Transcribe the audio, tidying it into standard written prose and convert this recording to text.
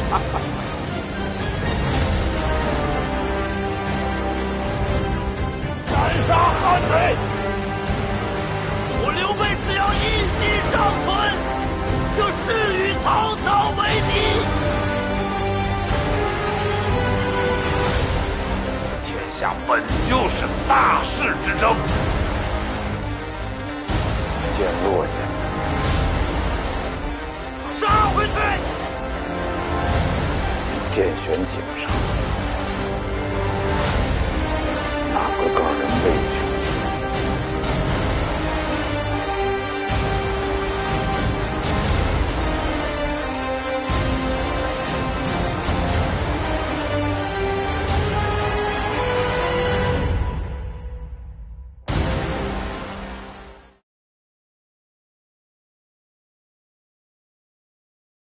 斩杀汉贼！我刘备只要一息尚存，就誓与曹操为敌。天下本就是大势之争，剑落下，杀回去！剑悬颈上，哪个更